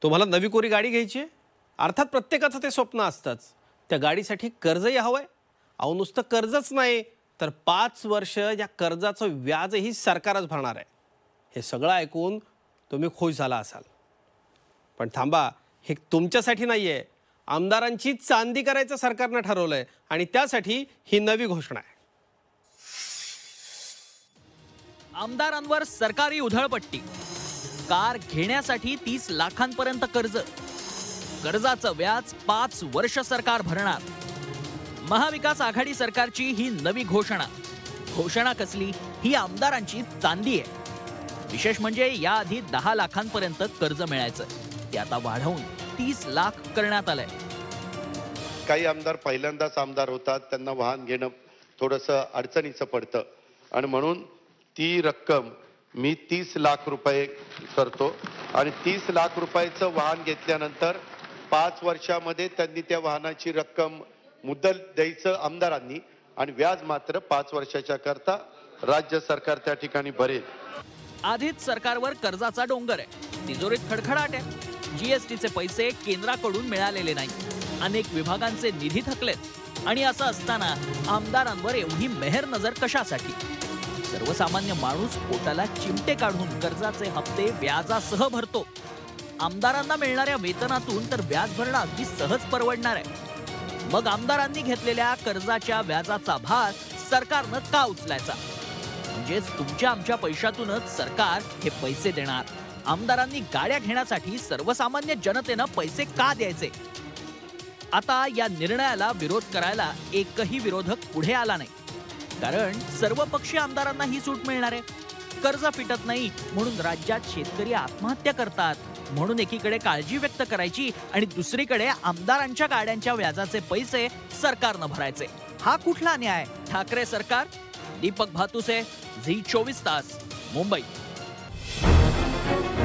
तुम्हाला नवी कोरी गाडी घ्यायची आहे, अर्थात प्रत्येकाचं ते स्वप्न असतंच. त्या गाडीसाठी कर्जही हवंय. अहो नुसतं कर्जच नाही तर 5 वर्ष या कर्जाचं व्याजही सरकारच भरणार आहे. हे सगळं ऐकून तुम्ही खुश झाला असाल. पण थांबा, हे तुमच्यासाठी नाहीये, आमदारांची चांदी करायचं सरकारने ठरवलंय आणि त्यासाठी ही नवी घोषणा आहे. आमदारांवर सरकारी उधळपट्टी. कार घेण्यासाठी 30 लाखांपर्यंत कर्ज. कर्जाचं व्याज 5 वर्ष सरकार भरणार. महाविकास आघाडी सरकारची ही नवी घोषणा. घोषणा कसली? ही आमदारांची चांदी आहे. विशेष म्हणजे याआधी 10 लाखांपर्यंत कर्ज मिळायचं, ते आता वाढवून 30 लाख करण्यात आलंय. काही आमदार पहिल्यांदाच आमदार होतात, त्यांना वाहन घेणं थोडंसं अडचणीचं पडतं आणि म्हणून ती रक्कम मी 30 लाख रुपये करतो आणि 30 लाख रुपयाचं वाहन घेतल्यानंतर 5 वर्षामध्ये त्यांनी त्या वाहनाची रक्कम मुद्दल द्यायचं आमदारांनी आणि व्याज मात्र 5 वर्षाच्या करता राज्य सरकार त्या ठिकाणी भरेल. आधीच सरकारवर कर्जाचा डोंगर आहे. तिजोरीत खडखडाट आहे. जीएसटीचे पैसे केंद्राकडून मिळालेले नाही. अनेक विभागांचे निधी थकलेत आणि असं असताना आमदारांवर एवढी मेहर नजर कशासाठी? सर्वसामान्य माणूस पोटाला चिमटे काढून कर्जाचे हप्ते व्याजासह भरतो. आमदारांना मिळणाऱ्या वेतनातून तर व्याज भरणं अगदी सहज परवडणार आहे. मग आमदारांनी घेतलेल्या कर्जाच्या व्याजाचा भार सरकारनं का उचलायचा? म्हणजेच तुमच्या आमच्या पैशातूनच सरकार हे पैसे देणार. आमदारांनी गाड्या घेण्यासाठी सर्वसामान्य जनतेनं पैसे का द्यायचे? आता या निर्णयाला विरोध करायला एकही विरोधक पुढे आला नाही. कारण सर्वपक्षीय आमदारांना ही सूट मिळणार आहे. कर्ज फिटत नाही म्हणून राज्यात शेतकरी आत्महत्या करतात, म्हणून एकीकडे काळजी व्यक्त करायची आणि दुसरीकडे आमदारांच्या गाड्यांच्या व्याजाचे पैसे सरकारनं भरायचे. हा कुठला न्याय? ठाकरे सरकार. दीपक भातुसे, झी 24 तास, मुंबई.